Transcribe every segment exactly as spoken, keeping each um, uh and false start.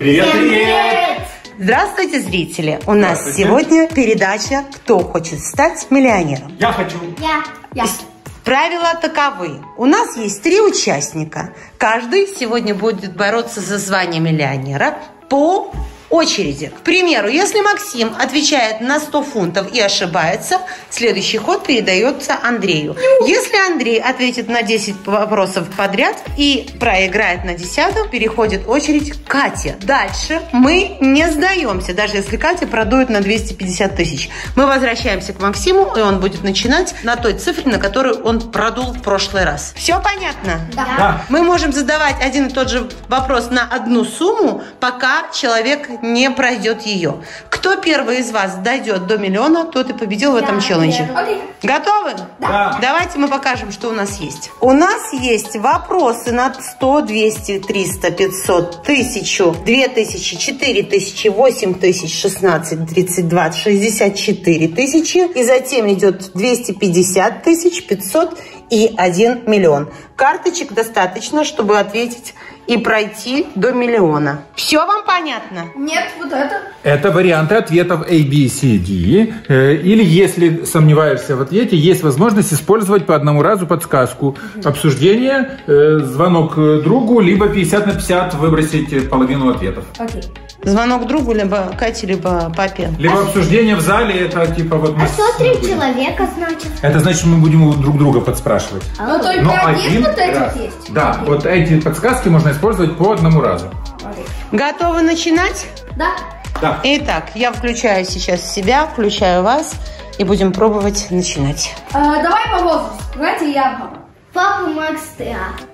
Привет, привет! Здравствуйте, зрители! У нас сегодня передача «Кто хочет стать миллионером?». Я хочу. Я. Я. Правила таковы. У нас есть три участника. Каждый сегодня будет бороться за звание миллионера по очереди. К примеру, если Максим отвечает на сто фунтов и ошибается, следующий ход передается Андрею. Если Андрей ответит на десять вопросов подряд и проиграет на десятом, переходит очередь Кате. Дальше мы не сдаемся, даже если Катя продует на двести пятьдесят тысяч. Мы возвращаемся к Максиму, и он будет начинать на той цифре, на которую он продул в прошлый раз. Все понятно? Да. Да. Мы можем задавать один и тот же вопрос на одну сумму, пока человек не пройдет ее. Кто первый из вас дойдет до миллиона, тот и победил в этом челлендже. Окей. Готовы? Да. Давайте мы покажем, что у нас есть. У нас есть вопросы на сто, двести, триста, пятьсот, тысячу, две тысячи, четыре тысячи, восемь тысяч, шестнадцать, тридцать, двадцать, шестьдесят четыре тысячи. И затем идет двести пятьдесят тысяч, пятьсот и один миллион. Карточек достаточно, чтобы ответить и пройти до миллиона. Все вам понятно? Нет, вот это. Это варианты ответов A, B, C, D. Э, Или, если сомневаешься в ответе, есть возможность использовать по одному разу подсказку. Обсуждение, э, звонок другу, либо пятьдесят на пятьдесят выбросить половину ответов. Окей. Звонок другу, либо Кате, либо папе. Либо обсуждение в зале, это типа вот мы... А что с- три будем. человека значит? Это значит, мы будем у друг друга подспрашивать. Ну только Но один вот этих раз. есть? Да, Окей. вот эти подсказки можно использовать по одному разу. Окей. Готовы начинать? Да. Да. Итак, я включаю сейчас себя, включаю вас, и будем пробовать начинать. А, давай по возрасту. Давайте я папа. Папа Макс, ты.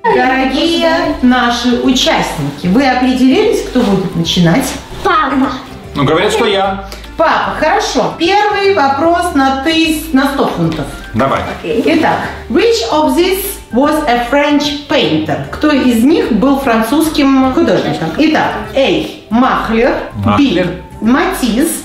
Дорогие наши участники, вы определились, кто будет начинать? Папа. Ну, говорят, что я. Папа, хорошо. Первый вопрос на тыс... на сто фунтов. Давай. Итак, which of these was a French painter? Кто из них был французским художником? Итак, A. Махлер, Махлер. B. Матисс,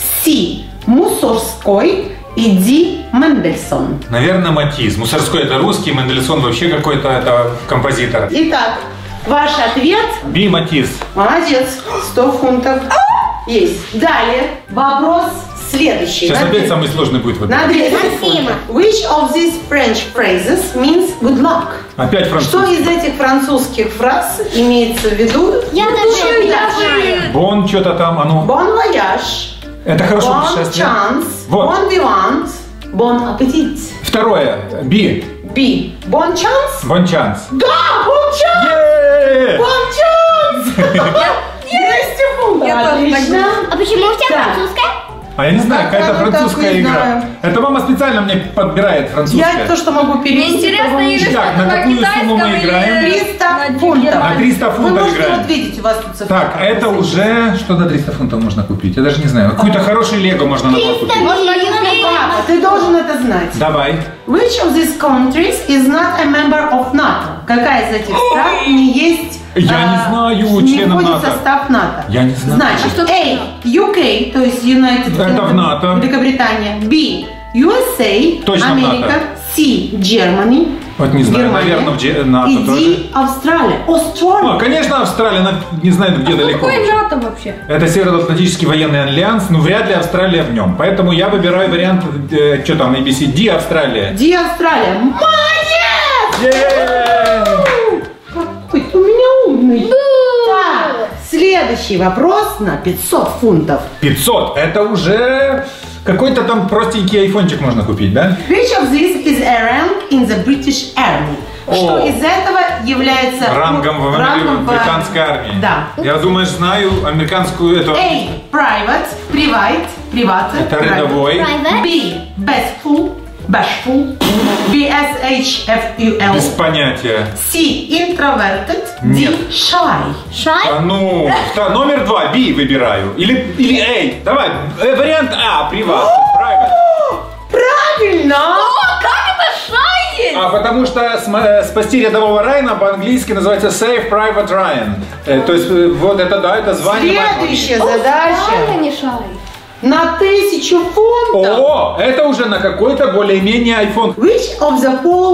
C. Мусорской и D. Мендельсон. Наверное, Матисс. Мусорской это русский, Мендельсон вообще какой-то это композитор. Итак, ваш ответ? Би Матисс. Молодец, сто фунтов. Есть. Далее, вопрос следующий. Сейчас На опять две- самый сложный будет. Вот На этот. двести Максима. фунтов. Which of these French phrases means good luck? Опять Что французский. из этих французских фраз имеется в виду? Я даже не знаю. Бон что-то там, а ну. Bon voyage, Это хорошо bon путешествие. chance, Вот. bon vivant, bon appetit. Второе. Би. B. Bon chance? Бон Чанс. Да, bon chance! Е-е-е! Bon chance! двести фунтов. Отлично. А почему у тебя Так. французская? А я не знаю, Ну, какая-то так, ну, так, французская не игра. знаю. Это мама специально мне подбирает французское. Я то, что могу перевести. Интересно, по-моему, или Так, что-то на какую китайском сумму мы или играем? триста на фунтов. На триста Вы фунтов можете играем. вот видеть, у вас тут цифра. Так, это уже... Что на триста фунтов можно купить? Я даже не знаю. Какой-то хороший лего можно набор купить. Можно Папа, ты должен это знать. Давай. Which of these countries is not a member of НАТО? Какая из этих стран не есть... Я а, не знаю не членом входит в НАТО. состав НАТО? Я не знаю. Значит, A. ю кей, то есть United Это Kingdom, в НАТО. Великобритания. B. ю эс эй, Точно в Америка. НАТО. C. Germany. Вот не знаю, Германия. наверное, в Ge- НАТО И тоже. D. Австралия. Австралия. А, конечно, Австралия, она не знаю, где далеко. Какой НАТО вообще? Это Североатлантический военный альянс, но вряд ли Австралия в нем. Поэтому я выбираю вариант, э, что там, A B C D, Австралия. D. Австралия. Молодец! Е-е-е! Какой ты у меня умный. Так, следующий вопрос на пятьсот фунтов. пятьсот. Это уже какой-то там простенький айфончик можно купить, да? Which of these is a rank in the British Army? Что О. из этого является Рангом в рангом в- американской армии. Да. Я думаю, знаю американскую эту. A. Private, private, приват. Это рядовой. Private. B. Bashful, bashful. B. S. H. F. U. L. Без понятия. C. Introverted. Нет. D. Shy. Шай. А ну, та- номер два, B выбираю. Или, или A. Давай, э, вариант А, приват, private. Правильно! О, как это шай есть? А потому что см- э, спасти рядового Райана по-английски называется Save Private Ryan. Э, то есть э, вот это да, это звание. Следующая Правильно, задача не шай. на тысячу фунтов. О, это уже на какой-то более-менее iPhone. Which of the following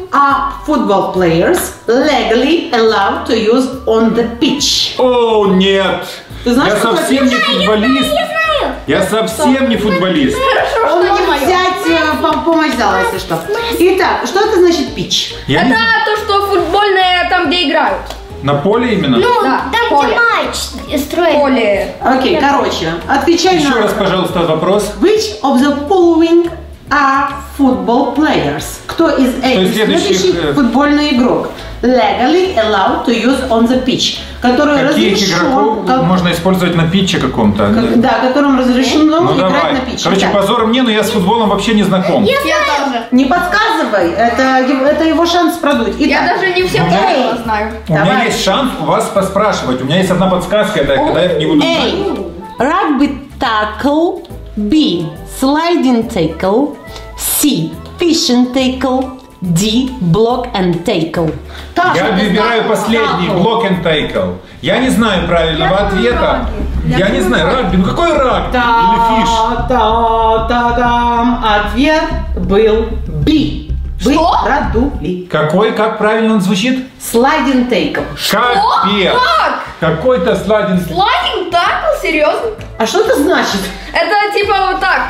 are football players legally allowed to use on the pitch? О, нет! Ты знаешь, я что совсем не футболист. Я знаю. Я совсем не футболист. Хорошо, Он что не может мое. взять э, пом- помощь зала, если что. Итак, что это значит pitch? Я не Это знаю. то, что футбольное там, где играют. На поле именно? Ну, Да, там поле. где матч строят. Поле. Окей, короче, отвечай Еще на... раз, пожалуйста, вопрос. Which of the following are football players? Кто из этих следующих, следующих э, футбольный игрок? Legally allowed to use on the pitch. Который Каких разрешен... игроков как- можно использовать на питче каком-то? как- да, которым разрешено Ну играть давай. на питче. Короче, Так. позор мне, но я с футболом вообще не знаком. Я Я знаю. тоже. Не подсказывай, это, его- это его шанс продуть. Итак, Я даже не все Ну, правила эй. знаю. У меня Давай. есть шанс у вас поспрашивать. У меня есть одна подсказка, это когда я не буду знать. A. Rugby tackle. B. Sliding tackle. C. Fishing tackle. D. Block and tackle. Так, Я что ты выбираю сказала? последний, Tackle. block and tackle. Я не знаю правильного ответа. Я не знаю, рагби. Ну какой рагби? Или фиш? Та-та-та-дам. Ответ был B. Вы Что? продули. Какой, как правильно он звучит? Sliding tackle. Капец. Как? Какой-то сладин. Слайдинг такл? Серьезно? А что это значит? Это типа вот так.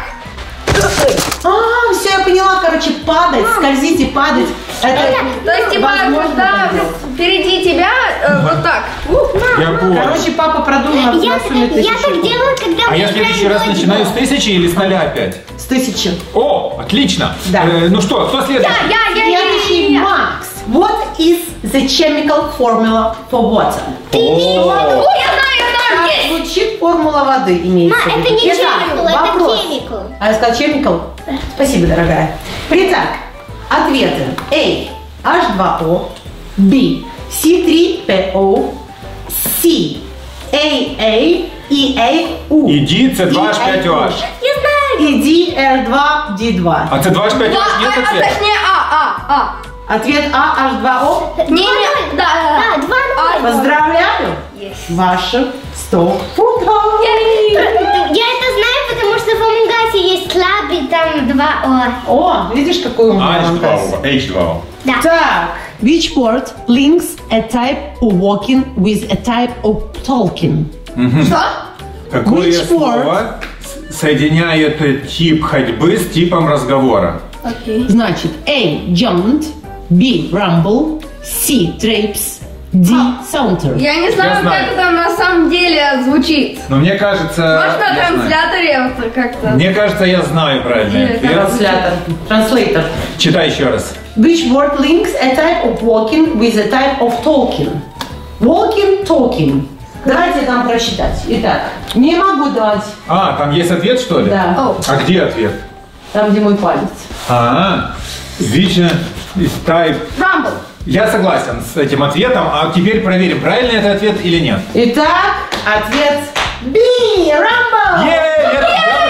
А, все, я поняла, короче, падать, скользить и падать. Это, То есть типа, возможно когда так делать. впереди тебя э, вот так. Ух, Я понял. Короче, папа продул на, Я, на сумме я тысячу. так делаю, когда А мы я в играем следующий раз в начинаю с волейбол. тысячи или с ноля опять? С тысячи. О, отлично. Да. Э, ну что, кто следующий? я, я, я, я, Следующий я. Макс. What is the chemical formula for water? О, О, я знаю, я знаю, Как есть. звучит формула воды, имеется Ма, в виду. это не Итак, chemical, это вопрос. chemical. А я сказала chemical? Спасибо, дорогая. Итак, ответы. A. эйч два о. B. си три пи о. C. эй эй и эй у. И Ди, С два эйч пять о эйч. Я знаю. И Ди, эр два, ди два. А С два эйч пять о Два, эйч нет а, а, ответа? точнее, А, А, Ответ А, эйч два о. А. Не, не, да, Да, да. два А, ноль. Поздравляю! Есть. Ваши сто фунтов! Я это знаю, потому что в Амонгасе есть клаб и там два О. О, видишь, какой умный А, H2O. Амонг. эйч два о. Да. Так, which word links a type of walking with a type of talking? Что? Какое Which слово с- соединяет тип ходьбы с типом разговора? Окей. Значит, A. Jaunt, B. Rumble, C. Traipse, D. Saunter. Я не знаю, Я как знаю. это на самом деле звучит. Но мне кажется... Может, на я знаю. трансляторе вот как-то. Мне кажется, я знаю правильный Или ответ. Транслятор. Транслейтер. Читай еще раз. Which word links a type of walking with a type of talking? Walking, talking. Давайте там прочитать. Итак, не могу дать. А, там есть ответ, что ли? Да. О. А где ответ? Там, где мой палец. А, Вича type. Рамбл. Я согласен с этим ответом, а теперь проверим, правильный это ответ или нет. Итак, ответ B. Rumble. Е, это-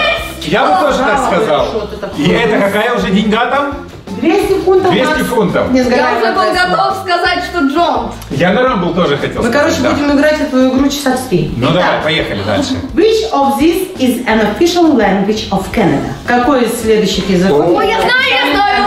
Я бы я бы тоже так браво, сказал. хорошо, ты так И это какая уже деньга там? двести фунтов. двести Макс. фунтов. Не Я сгорай, уже был Макс. готов сказать, что Джон. Я на Рамбл тоже хотел Мы, сказать. короче, да. будем играть в твою игру часа в три. Ну Итак, давай, поехали дальше. Which of these is an official language of Canada? Какой из следующих языков? О, Я знаю, я знаю.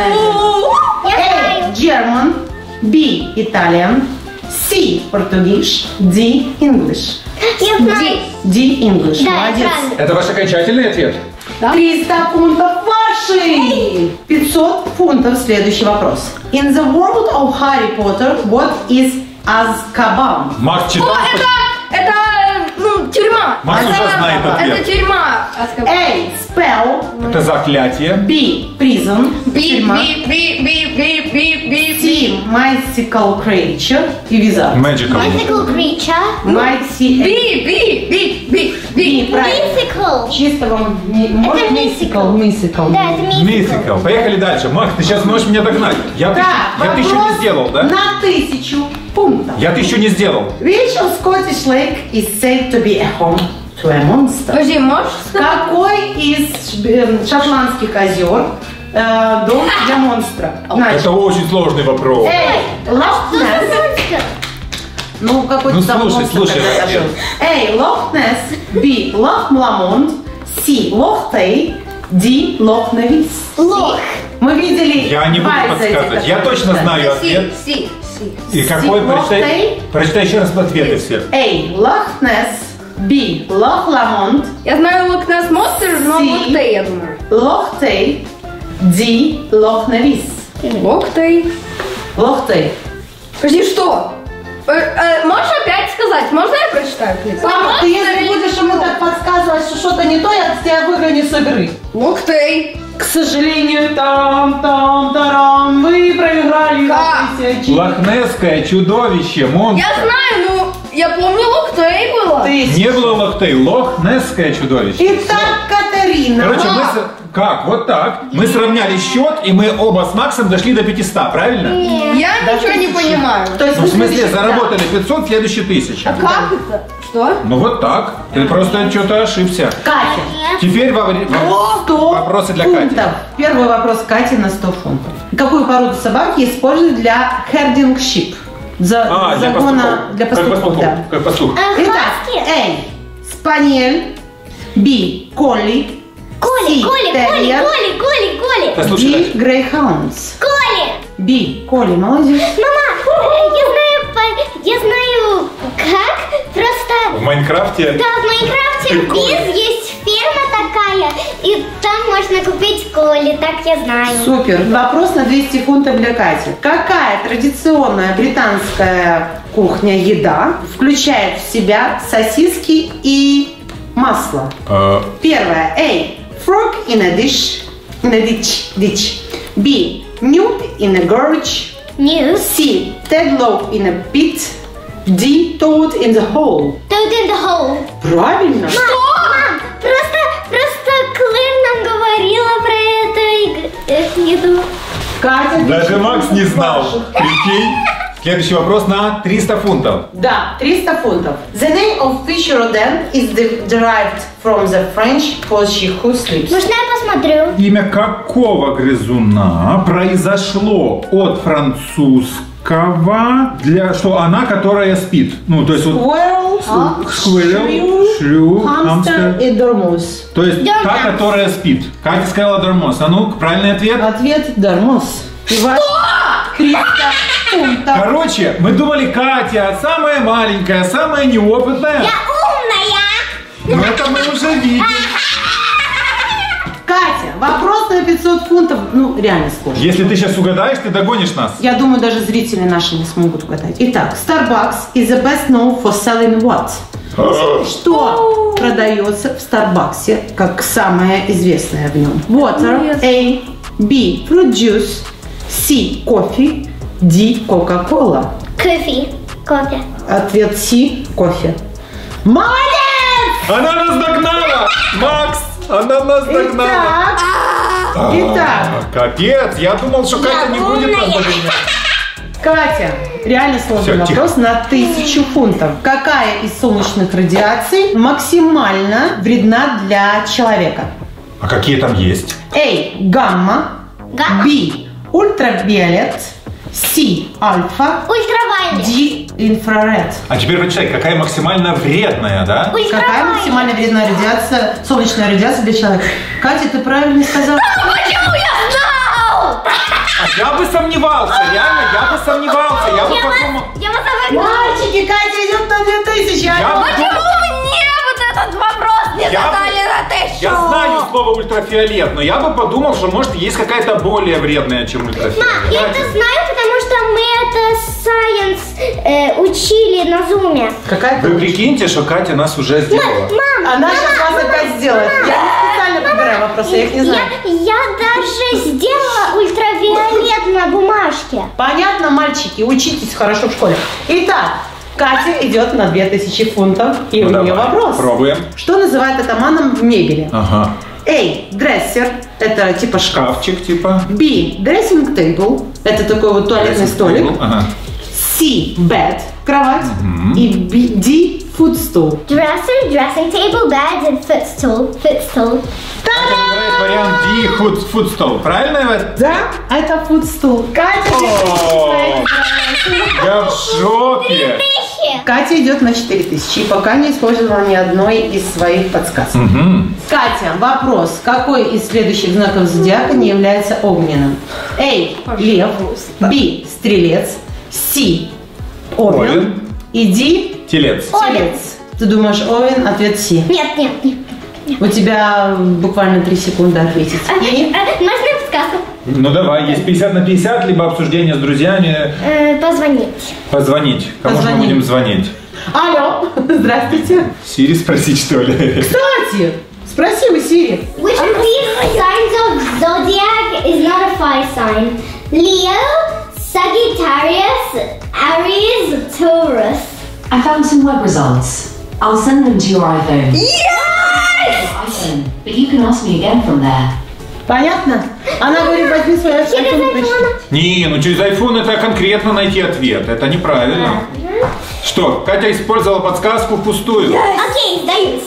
Я A. знаю. German, B. Italian, C. Portuguese, D. English. Я знаю. D. English. Да, Молодец. правильно. Это ваш окончательный ответ? триста фунтов ваши! пятьсот фунтов. Следующий вопрос. In the world of Harry Potter, what is Azkaban? Макс читал? О, это, это, ну, тюрьма. Макс уже Это- знает ответ. Это тюрьма. Азкабан. A. Spell, Это заклятие. B. Prison, Би, тюрьма, би, би, би, би, би, би, C. би. Mystical creature и визард. Magical. Mythical creature. Myci- Би, би, би, би, би. B. Правильно. Mythical. Чисто вам не- может mystical, mystical. Да, это mythical. Mythical. Поехали дальше. Макс, ты сейчас можешь меня догнать. Я, Так, тысячу, я тысячу не вопрос сделал, да? на тысячу фунтов. Я тысячу не сделал. Which of Scottish lake is said to be a home to a monster? Подожди, можешь сказать? Какой из э, шотландских озер э, дом для монстра? Значит, Это очень сложный вопрос. A. Loch Что за Ness. монстр? Ну, какой-то Ну, там слушай, монстр слушай, когда-то ответ. жил. A. Loch Ness. B. Loch Lomond. C. Loch Tay. D. Loch Nevis. Лох. Мы видели Я не буду два из этих подсказывать. Я ответов. точно знаю Си, ответ. си, си. И какой? Си- Прочитай, Лохтей? прочитай еще раз ответы все. A. Лох-Несс. B. Лох-Ламонт. Я знаю Лох-Несс Монстр, но Си. Лохтей, я думаю. Лохтей. D. Лох-Невис. Лохтей. Лохтей. Подожди, что? Э, э, можешь опять сказать? Можно я прочитаю, плиз? Папа, ты если будешь ему так подсказывать, что что-то не то, я тебя выгоню с игры. Лохтей. К сожалению, там-там-тарам, вы проиграли на Как? тысячи. Лохнесское чудовище, монстр. Я знаю, ну, я помню, Лохтей было. Тысяч. Не было лохтей, лохнесское чудовище. Итак, Катерина. Короче, мы с... как? Вот так. Мы сравняли счет, и мы оба с Максом дошли до пятисот, правильно? Я До ничего не тысячи. понимаю. То есть Ну, в вы смысле, следующий- заработали пятьсот, следующий тысяча. Как это? Что? Ну вот так. Ты просто что-то ошибся. Катя. Теперь во- во- сто вопросы для фунтов. Кати. Первый вопрос Кате на сто фунтов. Какую породу собаки используют для herding sheep? За, А, для загона пастухов. для Как пастухов, пастухов. да. Как пастух. А, Итак, хаски? A. Спаниель. B. Колли. Коли, C. Коли, Коли, Терьер. Коли, Коли, Коли. Послушай D. дальше. Грейхаундс. Коли. B. Колли, молодец. Мама, я знаю, по- я знаю, как. Просто, В Майнкрафте. да, в Майнкрафте в Биз есть ферма такая, и там можно купить Коли, так я знаю. Супер. Вопрос на двести фунтов для Кати. Какая традиционная британская кухня еда включает в себя сосиски и масло? Э, Первое. A. Frog in a dish. In a ditch. ditch. B. Newt in a gorge. News. C. Tadlope in a pit. D. Toad in the hole. Toad in the hole. Правильно. Мам, просто, просто Клэр нам говорила про эту иг- э, еду. Катя, Даже десять Макс не фунтов знал. ваших. Прикинь. Следующий вопрос на триста фунтов. Да, триста фунтов. The name of fish rodent is de- derived from the French for she who sleeps. Можно я посмотрю? Имя какого грызуна произошло от французского, для что она, которая спит? Ну, то есть вот Squirrel, squirrel, shrew, hamster hamster. и дормоз. То есть та, Dormouse. которая спит. Катя сказала дормоз. А ну, правильный ответ? Ответ дормоз. И ваш триста фунтов. Короче, мы думали, Катя самая маленькая, самая неопытная. Я умная. Но это мы уже видим. Катя, вопрос на пятьсот фунтов, ну, реально сложно. Если ты сейчас угадаешь, ты догонишь нас. Я думаю, даже зрители наши не смогут угадать. Итак, Starbucks is the best known for selling what? Что продается в Старбаксе как самое известное в нем? Water, A, B, fruit juice, C, coffee, D, Coca-Cola. Кофе. Кофе. Ответ C, кофе. Молодец! Она нас догнала! Макс! Она нас догнала! Итак, итак, А, Капец, я думал, что Катя не будет нас умная. догонять. Катя, реально сложный Всё, тихо. вопрос на тысячу фунтов. Какая из солнечных радиаций максимально вредна для человека? А какие там есть? A. Гамма. Гамма. B. Ультрафиолет. C. Альфа. Ультравайолет. D. Инфраред. А теперь прочитай, какая максимально вредная, да? Какая Ультравайолет. максимально вредная радиация, солнечная радиация для человека? Катя, ты правильно сказала. Почему я знал? А я бы сомневался, реально, я бы сомневался. Я бы Я подумал... вас, я вас обогнала. Мальчики, Катя идет на две тысячи. Я алло. бы Почему мне вот этот вопрос не Я бы- задали на тысячу? Я знаю слово ультрафиолет, но я бы подумал, что может есть какая-то более вредная, чем ультрафиолет. Мам, я это знаю, потому что мы это science э, учили на зуме. Какая Вы прикиньте, что Катя нас уже сделала. Мам, Она сейчас вас опять сделает. Я не специально подбираю вопросы, я их не знаю. я, я даже сделала ультравиолет на бумажке. Понятно, мальчики, учитесь хорошо в школе. Итак, Катя идет на две тысячи фунтов, и Ну, у нее давай, вопрос. пробуем. Что называют атаманом в мебели? Ага. A. Дрессер. Это типа шкаф. Шкафчик типа. B. Дрессинг тейбл. Это такой вот туалетный Dressing столик. table, Ага. C. Bed. кровать. Mm-hmm. И D, footstool. Dresser, dressing table, bed and footstool. Footstool. Катя выбирает вариант D, foot, footstool. Правильно? Да, это footstool. Катя, я в шоке. Катя идет на четыре тысячи и пока не использовала ни одной из своих подсказок. Угу. Катя, вопрос. Какой из следующих знаков зодиака не является огненным? А. Лев. Б. Стрелец. С. Овен. Овен. И Д. Телец. Телец. Ты думаешь Овен? Ответ С. Нет, нет, нет. У тебя буквально три секунды ответить. А, и... а, можно подсказку? Ну давай, есть пятьдесят на пятьдесят, либо обсуждение с друзьями. Э, позвонить. Позвонить. Кому же мы будем звонить? Алло, здравствуйте. Сири спросить, что ли? Кстати, спроси у Сири. Which of these signs of zodiac is not a fire sign? Leo, Sagittarius, Aries, Taurus. I found some web results. I'll send them to your iPhone. Yes! iPhone, but you can ask me again from there. Понятно? Она говорит, возьми свой iPhone. Через iPhone. Не, ну через iPhone это конкретно найти ответ. Это неправильно. Что, Катя использовала подсказку впустую? Окей, сдаюсь.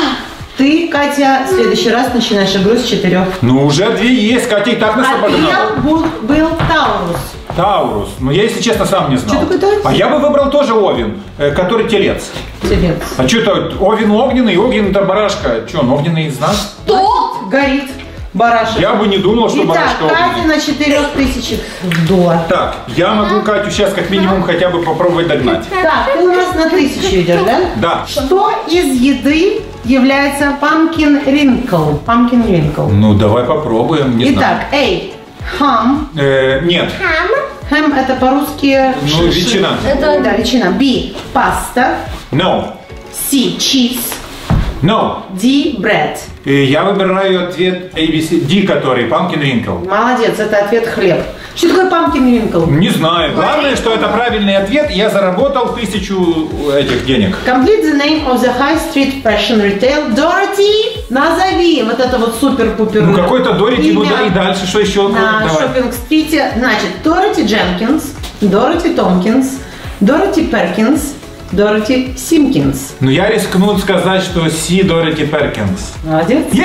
Ты, Катя, в следующий раз начинаешь игру с четырех. Ну уже две есть, Катя и так нас обогнала. Ответ был, был Таурус. Таурус. Ну я, если честно, сам не знал. Что такое Таурус? А я бы выбрал тоже Овен, э, который телец. Телец. А что это? Овен огненный, огненный это барашка. Что, он огненный знак? Что? Горит барашек. Я бы не думал, что Итак, барашка Катя огненный. на четырех тысячах долларов. Так, я могу Катю сейчас как минимум хотя бы попробовать догнать. Так, ты у нас на тысячу идешь, да? Да. Что из еды является pumpkin wrinkle? Pumpkin wrinkle. Ну, давай попробуем, не Итак, A. Хам. знаю. Э, нет. Ham. Хэм это по-русски... Ну, ветчина. Это, да, ветчина. B. Паста. No. C. Cheese. No. D. Bread. Э, Я выбираю ответ A B C D, который Pumpkin Wrinkle. Молодец, это ответ хлеб. Что такое pumpkin wrinkle? Не знаю. Главное, что это правильный ответ. Я заработал тысячу этих денег. Complete the name of the high street fashion retail. Dorothy, назови вот это вот супер-пупер. Ну, какой-то Дорити, ну имя да, и дальше, что еще? на Давай. шоппинг-стрите. Значит, Дороти Дженкинс, Дороти Томпкинс, Дороти Перкинс, Дороти Симкинс. Ну, я рискну сказать, что Си Дороти Перкинс. Молодец. Е-е-е!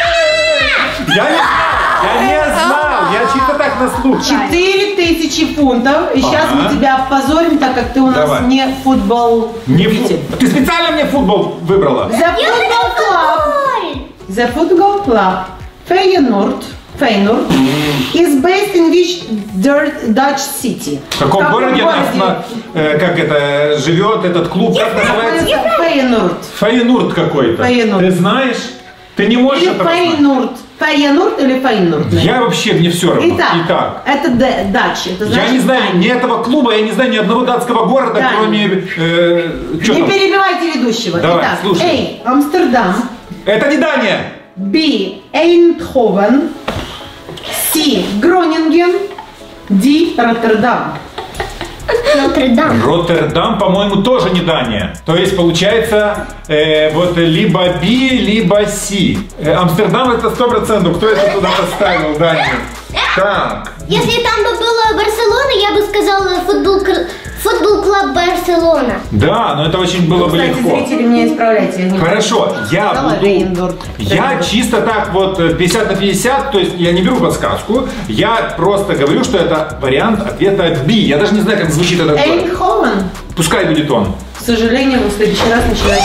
Я не знал, я не знал, я чисто так на слух. Четыре тысячи фунтов. И сейчас Ага. мы тебя опозорим, так как ты у нас Давай. не футбол Не любитель. фу- Ты специально мне футбол выбрала? The Football Club. The Football Club Feyenoord, Feyenoord is based in which dirt- Dutch city? В каком городе, нас на- э, как это, живет этот клуб? Как называется? Фейнурд. Фейнурд какой-то. Фейнурд. Ты знаешь? Ты не можешь Или это знать. Фейнурд. Фейнурд или Фейнурд? Я вообще, мне все равно. Итак, Итак. это Д- Дач. Это Я значит не знаю Дания. ни этого клуба, я не знаю ни одного датского города, Да. кроме... Э, чё Не там? перебивайте ведущего. Давай, Итак, слушай. А. Амстердам. Это не Дания! Б. Эйндховен. С. Гронинген. Д. Роттердам. Нотр-Дам. Роттердам, по-моему, тоже не Дания. То есть, получается, э, вот либо B, либо C. Э, Амстердам это сто процентов. Кто это туда поставил, Данию? Так. Если там бы была Барселона, я бы сказала футбол, кр- футбол клуб Барселона. Да, но это очень было бы Кстати, легко. зрители меня исправляйте. я не Хорошо, я сказала буду... Рейндорф. Я чисто так вот э, пятьдесят на пятьдесят, то есть я не беру подсказку, я просто говорю, что это вариант ответа B. Я даже не знаю, как звучит этот город. Эйндховен. Пускай будет он. К сожалению, мы в следующий раз начинаем.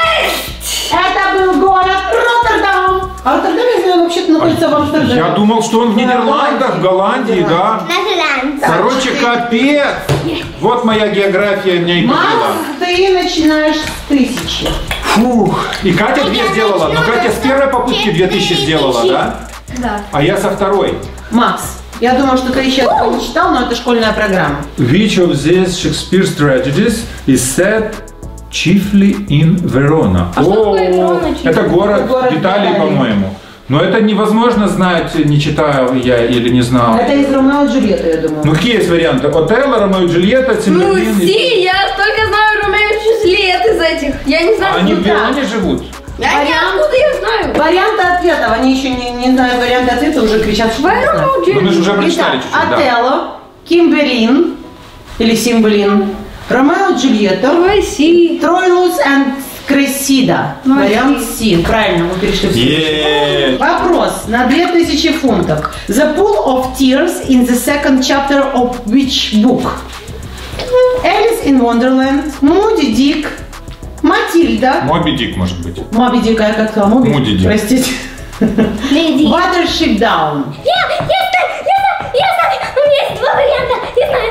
Это был город Роттердам. А Роттердам, я знаю, вообще-то находится в Амстердаме. Я думал, что он в Нидерландах, в Голландии, да. Нидерланд. Короче, капец. Вот моя география меня и подвела. Макс, ты начинаешь с тысячи. Фух. И Катя две Я сделала. Но начну Катя с первой попытки две тысячи четыре сделала, тысячи. да? Да. А я со второй. Макс, я думаю, что ты еще этого не читал, но это школьная программа. Which of these Shakespeare's tragedies is set chiefly in Verona? А что такое Верона, chiefly? Это город, Это город в Италии, Италии. по-моему. Но это невозможно знать, не читая я или не знал. Это из Ромео и Джульетты, я думаю. Ну какие есть варианты? Отелло, Ромео и Джульетта, Ну, Цимберлин. и- Си, я только знаю Ромео и Джульетт из этих. Я не знаю, А они кто в там. Вероне живут? Я не Вариант. откуда я знаю. Варианты ответов. Они еще не, не знают варианты ответа, уже кричат, что не знают. Ромео и Ну мы же уже прочитали Итак, чуть-чуть, да. Отелло, Кимберлин или Симбелин, Ромео и Джульетта. Ой, си. Троилус and Cressida. Ну, Вариант Си. Правильно, мы перешли в Е-е-е. Вопрос на две тысячи фунтов. The Pool of Tears in the second chapter of which book? Alice in Wonderland, Moody Dick, Матильда. Моби Дик, может быть. Моби Дик, а как то? Моби? Moody Dick. Простите. Леди. Watership Down. Я, я знаю, я знаю, я знаю. У меня есть два варианта. Я знаю.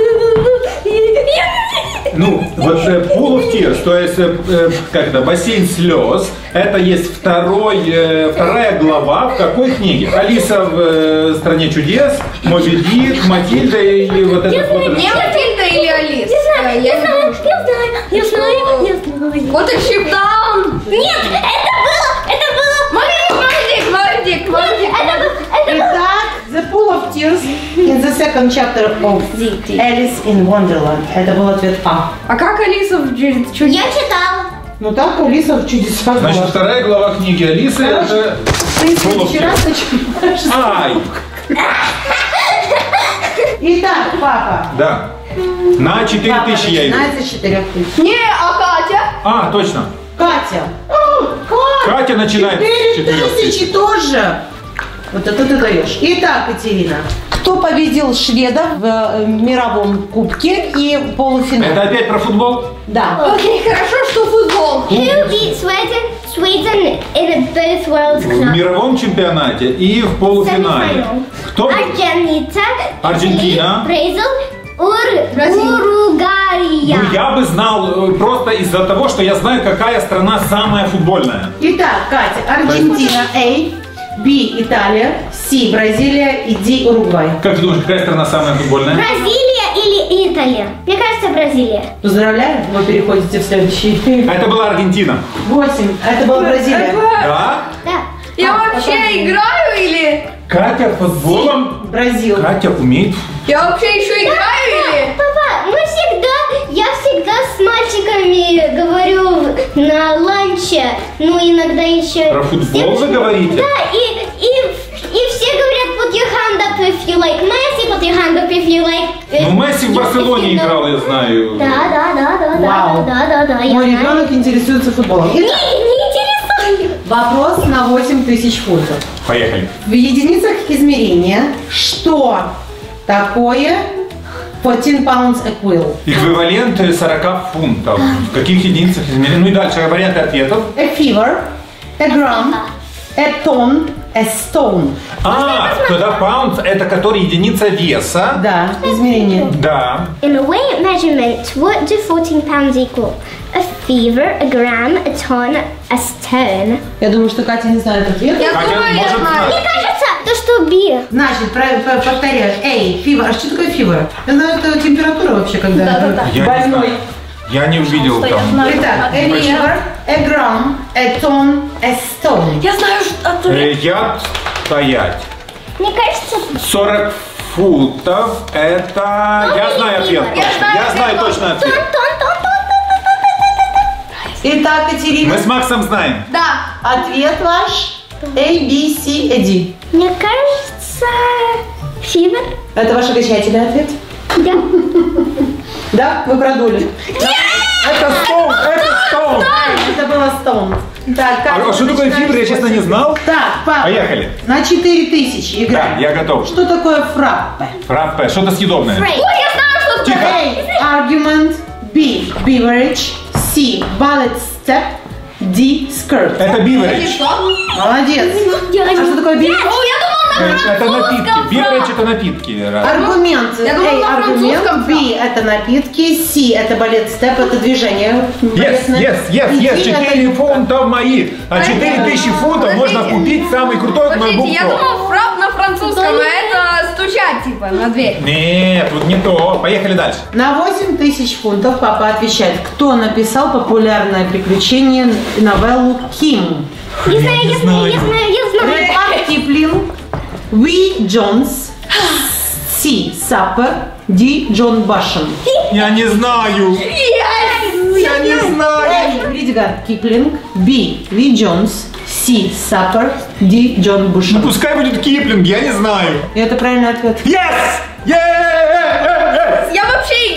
Ну, вот э, Pool of Tears, то есть, э, э, как это, бассейн слез, это есть второй, э, вторая глава в какой книге? Алиса в э, стране чудес, Моби Дик, Матильда и вот это вот. Не Матильда или Алис? Я знаю, я знаю, я знаю, я знаю, я знаю. Watership Down. Нет, это было, это было. Мордик, Мордик, Мордик. Это было, это было. Итак, The Pool of Tears in the second chapter of Alice in Wonderland. Это был ответ А. А как Алиса в чудес? Я читала. Ну так, Алиса в чудесах. Значит, вторая глава книги Алисы это... Ты в следующий раз начинаешь. Ай! Итак, папа. Да. На четыре Папа тысячи я иду. начинает с четырех тысяч. Не, а Катя? А, точно. Катя. О, Катя. Катя начинает с четыре четырех тысячи тысяч. тоже. Вот это ты даешь. Итак, Катерина. Кто победил шведов в э, мировом кубке и полуфинале? Это опять про футбол? Да. Окей, хорошо, что футбол. Who beat Sweden, Sweden in both World В Cup? мировом чемпионате и в полуфинале. Semi-final. Кто? Аргентина, Аргентина. Бразил, Ур... Бразилия. Уругвая. Ну, я бы знал э, просто из-за того, что я знаю, какая страна самая футбольная. Итак, Катя, Аргентина A, B, Италия, C, Бразилия и D, Уругвай. Как ты думаешь, какая страна самая футбольная? Бразилия или Италия? Мне кажется, Бразилия. Поздравляю, вы переходите в следующий. Это была Аргентина. Восемь. Это была Бразилия. Да? Да. Я А, вообще потом- играю или... Катя футболом. Бразил. Катя умеет. Я вообще еще играю или... Папа, мы всегда, я всегда с мальчиками говорю на ланче, ну иногда еще... Про с футбол девочками. вы говорите? Да, и, и, и все говорят, put your hand up if you like Messi, put your hand up if you like... э, Ну, Месси в if Барселоне you know- играл, я знаю. Да, да, да, да, Вау. да, да, да, да, я Мой знаю. ребенок интересуется футболом. Не, Итак, не интересует. вопрос на восемь тысяч фунтов. Поехали. В единицах измерения что такое fourteen pounds a quill? Эквивалент сорок фунтов. В каких единицах измерения? Ну и дальше варианты ответов. A fever, a gram, a ton, a stone. А, тогда паунд это который единица веса. Да, измерение. Да. In a weight measurement, what do fourteen pounds equal? A fever, a gram, a ton, a stone. Я думаю, что Катя не знает ответ. Я Катя думаю, я может знаю. Мне кажется, то, что B. Значит, про- про- повторяю. Эй, fever. А что такое fever? Это, это температура вообще, когда Да-да-да. Я не больной. знаю. Я не увидел там. Итак, a fever, a gram, a ton, a stone. Я знаю, что... Э, Я стоять. Мне кажется, сорок футов это... Я знаю ответ. Я точно. знаю Я знаю ответ. точно тон, ответ. тон, тон, тон. Итак, Катерина, Мы с Максом знаем. Да. ответ ваш A, B, C, A, D. Мне кажется, fever. Это ваш окончательный ответ? Да. Да? Вы продули. Это стоун, это стоун. Это было stone. Так, Катя, А что такое начинаешь фибра, я честно не знал. Так, папа. Поехали. На четыре тысячи Да, играем. я готов. Что такое фраппе? Фраппе, что-то съедобное. Right. Ой, я знаю, что... Тихо. A. Argument. B. Beverage. C. Ballet step. D. Skirt. Это Или биваридж. что? Молодец. Я А что такое beverage? О, я думала на Это напитки. французском. Биваридж это напитки. раз. Аргумент. Я думала, A. на французском Аргумент. B. Это напитки. C. Это балет степ. Это движение. Yes, балетное. yes, yes, И yes, D. четыре фунта мои. А четыре тысячи фунтов можно Подождите. купить самый крутой Подождите, MacBook я Pro. думала фрап на французском, а это стучать типа на дверь. Нет, тут не то. Поехали дальше. На восемь тысяч фунтов папа отвечает, кто написал популярное приключение новеллу «Ким». Я знаю, я знаю, я знаю, я знаю. Редмарк Киплинг, Ви Джонс, Си Саппер, Ди Джон Башен. Я не знаю. Я не знаю. А. Редмарк Киплинг, Би Ви Джонс, Си Саппер, Ди Джон Башен. Пускай будет Киплинг, я не знаю. И это правильный ответ. Yes! Yes! Я вообще играю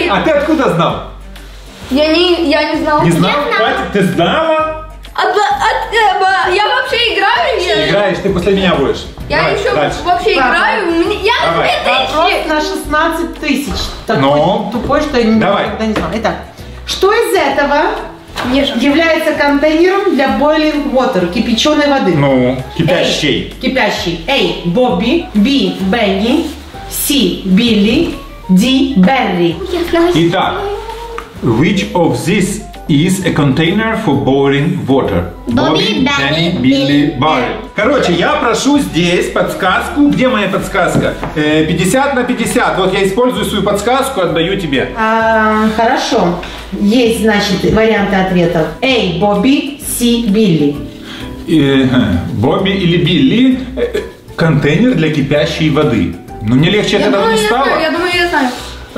А ты откуда знал? Я не, я не знал. Не знал? Катя, ты знала? От- от- э, я вообще играю? Я, Играешь, ты после меня будешь. я Давай, еще дальше. вообще Папа. играю. у меня- Я Давай. две Вопрос тысячи. на шестнадцать тысяч. Такой Ну? тупой, что я Давай. никогда не знала. Итак, что из этого Не жаль. является контейнером для boiling water, кипяченой воды? Ну, кипящий. A. Кипящий. A. Бобби. B. Бенни. C. Билли. D. Берри. Я знаю. Итак, which of these is a container for boiling water? Бобби, Бенни, Билли, Барри. Короче, я прошу здесь подсказку. Где моя подсказка? Э, пятьдесят на пятьдесят. Вот я использую свою подсказку, отдаю тебе. А, хорошо. Есть, значит, варианты ответов. A. Бобби. C. Билли. Э, Бобби или Билли? э, Контейнер для кипящей воды. Но мне легче от Я этого думаю, не я стало. знаю, я думаю, я знаю.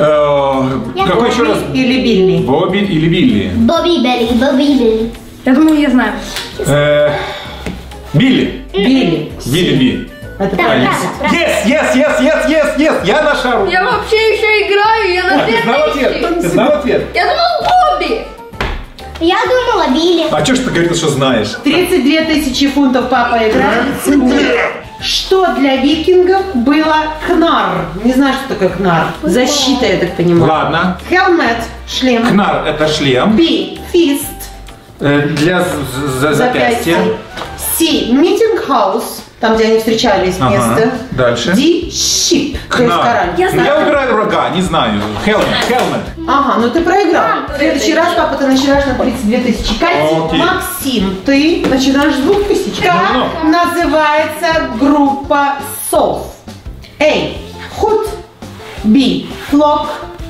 Э, Какой еще раз? Или Билли? Бобби или Билли? Бобби Белли, Бобби Белли. Я думаю, я знаю. Э, Билли. Билли. Билли, Билли. Это Да, правильно. да, да. Yes, yes, yes, yes, yes, yes. Я на шару. Я вообще еще играю, я на А, ты две знал ответ? тысячи. Ты знал ответ? Я думал, Бобби. Я думала Билли. А что ж ты говорил, что знаешь? тридцать две тысячи фунтов папа играет. Что для викингов было кнар? Не знаю, что такое кнар. Защита, я так понимаю. Ладно. Хелмет, шлем. Кнар это шлем. B. Фист. Э, Для з- з- запястья. C. Meeting house. Там, где они встречались, Ага. место. Дальше. D. Ship. То есть Кнар. корабль. Я Ну, знаю. я выбираю рога, не знаю. Хелмет, хелмет. Ага, ну ты проиграл. В следующий раз, папа, ты начинаешь на тридцать две тысячи. Катя, Окей. Максим, ты начинаешь с двух тысяч. Как Ну-ну. называется группа сов? A. Худ. B. Флок.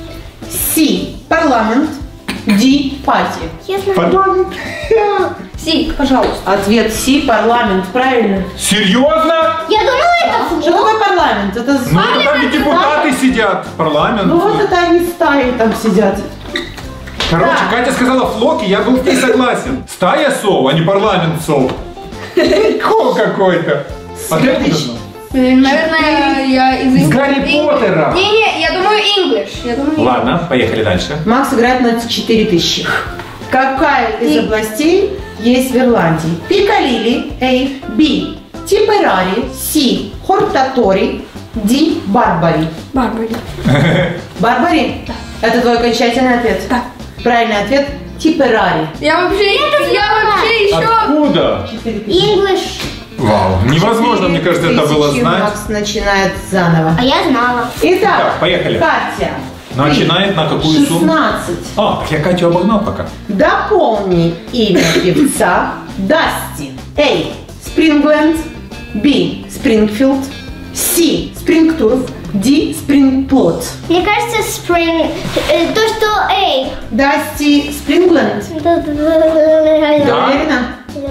C. Парламент. D. Пати. Я знаю. Парламент. Си, пожалуйста. Ответ C. Парламент. Правильно. Серьезно? Я думала, это Что флот. такое парламент? Это Ну это там и депутаты сидят. Парламент. Ну вот это они стаи там сидят. Короче, Да. Катя сказала флок, и я был с ней согласен. Стая сов, а не парламент сов. Прикол какой-то. А ты откуда знал? Э, Наверное, я из Из Eng- Гарри Eng- Поттера. Не-не, я думаю English. Я думаю English. Ладно, поехали дальше. Макс играет на четыре тысячи. Какая из областей есть в Ирландии? Пикалили, A, B, Типерари, C, Хортатори, D, Барбари. Барбари. Барбари? Это твой окончательный ответ? Да. Правильный ответ – Типерари. Я вообще, я вообще еще... Откуда? English. Вау, невозможно, мне кажется, это было Тысячи знать. Макс начинает заново. А я знала. Итак, Так, поехали. Катя. Начинает на какую сумму? шестнадцать. А, так я Катю обогнал пока. Дополни имя певца Дасти. A. Спрингленд. B. Спрингфилд. C. Спрингтурф. D. Спрингплот. Мне кажется, spring... э, то, что эй. Дасти Спрингленд. Да? Уверена?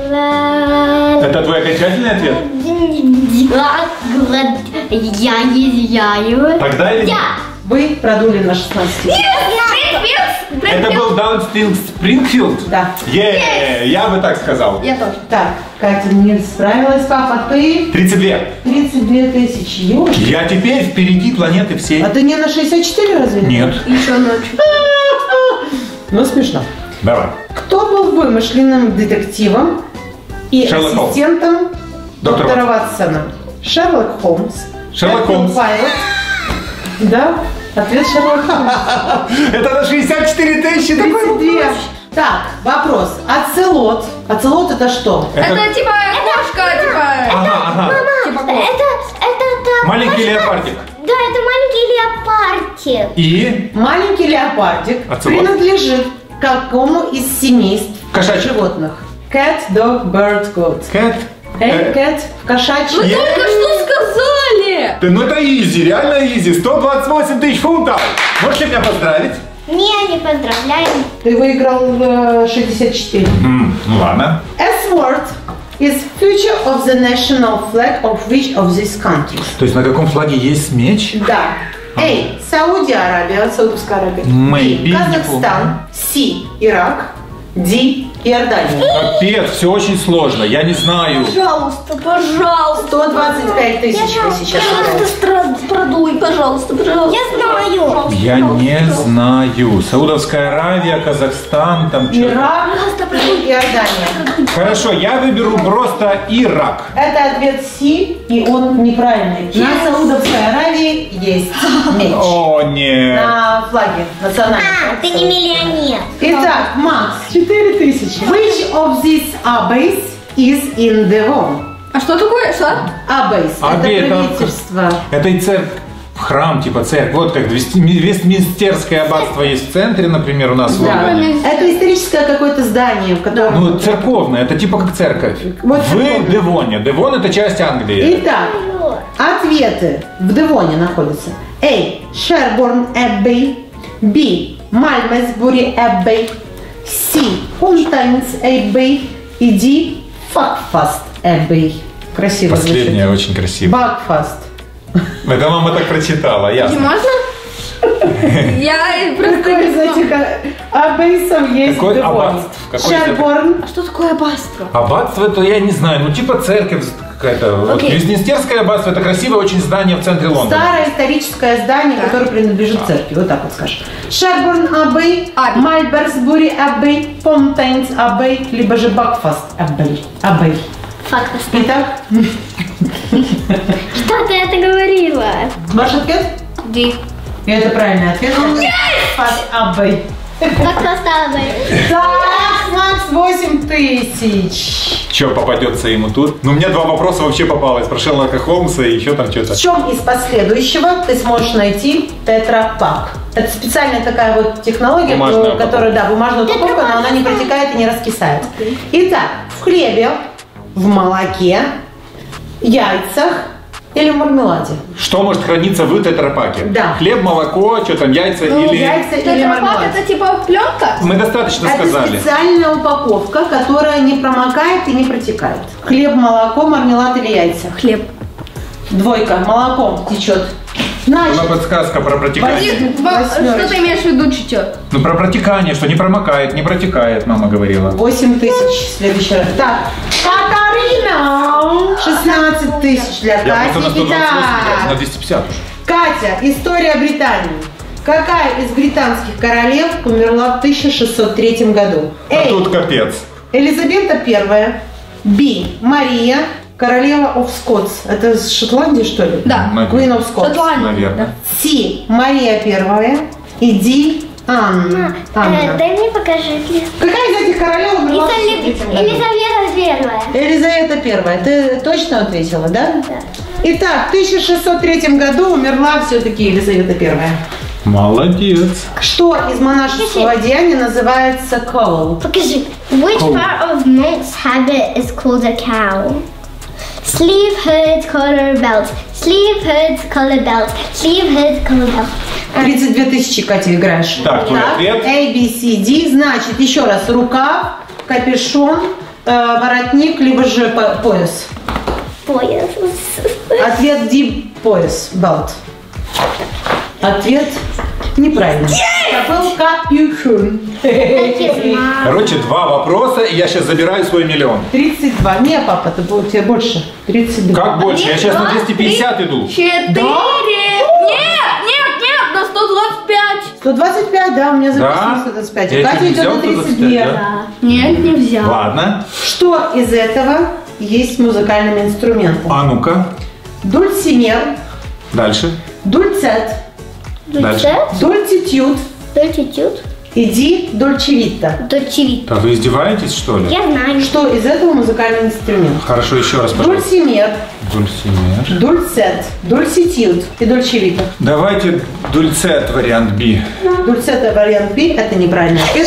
Это твой окончательный ответ? Я не знаю. Тогда или нет? Я. Вы продули на шестнадцать. Спрингфилд. Это был Даунстинг Спрингфилд? Да. Е, я бы так сказал. Я тоже. Так, Катя не справилась. Папа, ты тридцать два. тридцать две тысячи. Ёж. Я теперь впереди планеты всей. А ты не на шестьдесят четыре разве? Нет. Еще ночью. Ну, смешно. Давай. Кто был вымышленным детективом и Шерлок Холмс. ассистентом Доктор доктора Ватсона? Шерлок Холмс. Шерлок Эркюль Холмс. Пуаро. Да, ответ Шерлок Холмс. Это на шестьдесят четыре тысячи. тридцать две. Так, вопрос. Оцелот. Оцелот это что? Это- Это типа кошка, типа... Ага, ага. Типа Это, кошка. это, это... Маленький леопардик. Да, это маленький леопардик. И Маленький леопардик Оцелот. принадлежит к какому из семейств Кошачьих. животных? Cat, dog, bird, goat. Кэт. Эй, Э, cat в кошачьем. Вы только что сказали! Да ну это изи, реально изи. сто двадцать восемь тысяч фунтов. Можете меня поздравить? Не, не поздравляем. Ты выиграл э, шестьдесят четыре. М, ну ладно. A sword is feature of the national flag of which of these countries? То есть на каком флаге есть меч? Да. A. Саудия-Аравия, Саудовская Аравия. Maybe, B. Казахстан. C. Ирак. D. Иордания. Капец, все очень сложно, я не знаю. Пожалуйста, пожалуйста. сто двадцать пять тысяч вы сейчас. Пожалуйста, продуй, пожалуйста, пожалуйста. Я знаю. Я не знаю. Саудовская Аравия, Казахстан, там что-то. Ирак и Иордания. Хорошо, я выберу просто Ирак. Это ответ С, и он неправильный. На Саудовской Аравии есть меч. О, нет. На флаге национальном. А, ты не миллионер. Итак, Макс, четыре тысячи. Which of these abbeys is in Devon? А что такое? Что? Abbeys. Аббей Это это- правительство. Это и церковь, храм, типа церковь. Вот как Вести- Вестминстерское аббатство есть в центре, например, у нас в Да. Лондоне. Это историческое какое-то здание, в котором... Ну, церковное, это типа как церковь. Вот в церковное. Девоне. Девон это часть Англии. Итак, ответы в Девоне находятся. A. Sherborne Abbey. B. Malmesbury Abbey. C. Fountains Abbey. И D. Buckfast Abbey. Красиво Последняя очень красиво. Buckfast. Это мама так прочитала, ясно. Можно? Я просто Какой не из знаю. этих аббейсов есть Какое в Девоне? аббатство? Какое из Шерборн. А что такое аббатство? Аббатство это я не знаю, ну типа церковь какая-то. Вот. Окей. Вестминстерское аббатство это красивое очень здание в центре Лондона. Старое историческое здание, которое принадлежит церкви. Вот так вот скажешь. Шерборн Аббей, Аббей. Мальберсбури Аббей, Фонтейнс Аббей, либо же Бакфаст Аббей. Аббей. Факт. Итак, Что ты это говорила? ваш ответ? Ди. И это правильный ответ. Бакфаст Аббей. Как поставила бы? Так, Макс, восемь тысяч. Что попадется ему тут? Ну, у меня два вопроса вообще попалось. Про Шерлока Холмса и еще там что-то. В чем из последующего ты сможешь найти тетрапак? Это специальная такая вот технология, Бумажная которая, да, бумажная упаковка, но она не протекает и не раскисает. Итак, в хлебе, в молоке, яйцах или в мармеладе? Что может храниться в тетрапаке? Да. Хлеб, молоко, что там, яйца Ну, или... яйца или Тетрапак мармелад? это типа пленка? Мы достаточно Это сказали. специальная упаковка, которая не промокает и не протекает. Хлеб, молоко, мармелад или яйца? Хлеб. Двойка, молоко течет. Была Значит, подсказка про протекание. Восьмерочка. Что ты имеешь в виду, чутье? Ну, про протекание, что не промокает, не протекает, мама говорила. восемь тысяч в следующий раз. Так, Катарина! шестнадцать тысяч для Я просто на Кати. сто двадцать восемь, на Итак, двести пятьдесят уже. Катя, история Британии. Какая из британских королев умерла в тысяча шестьсот третьем году? А Эй, тут капец. Элизабета первая. Б. Мария, королева of Scots. Это из Шотландии, что ли? Да. Queen of Scots. Шотландия. Наверное. С. Мария первая. И Д. Анна. Э, Анна. дай мне покажи. Какая из этих королев умерла в тысяча шестьсот третьем году? Елизавета первая. Елизавета первая. Ты точно ответила, да? Да. Итак, в тысяча шестьсот третьем году умерла все-таки Елизавета первая. Молодец. Что из монашеского одеяния называется cowl? Покажи. Which Cool. part of monk's habit is called a cowl? Sleeve, hood, collar, belt. Sleeve, hood, collar, belt. Sleeve, hood, collar, belt. тридцать две тысячи, Катя, играешь. Так, твой ответ? A, B, C, D. Значит, еще раз, рукав, капюшон, э, воротник, либо же по- пояс. Пояс. Ответ D, пояс, belt. Ответ неправильный. Это был капюшон. Короче, два вопроса, и я сейчас забираю свой миллион. тридцать два. Не, папа, это будет у тебя больше. тридцать два. Как больше? Я сейчас на двести пятьдесят иду. Четыре. Нет, нет, нет, на сто двадцать пять. сто двадцать пять, да, у меня записано Да? сто двадцать пять. Я Катя тебе идет взял на сто двадцать тридцать два. пять, да? Нет, не взял. Ладно. Что из этого есть музыкальным инструментом? А ну-ка. Дульсимер, Дальше. дульцет, Дальше. дультитюд, Дольчетют. и ди дольчевитта. Дольчевит. А вы издеваетесь, что ли? Я знаю. Что из этого музыкальный инструмент? Хорошо, еще раз, пожалуйста. Дульсимер, Дульсимер. дульцет, дульситюд и дольчевитта. Давайте дульцет вариант Би. Дульцет вариант B – это неправильный ответ.